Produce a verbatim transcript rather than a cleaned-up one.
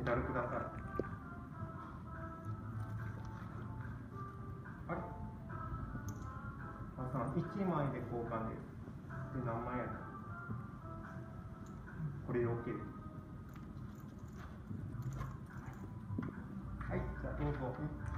メダルください。あれあさん、いちまいで交換です。で、何枚やる？これで OK です。はい、じゃあどうぞ。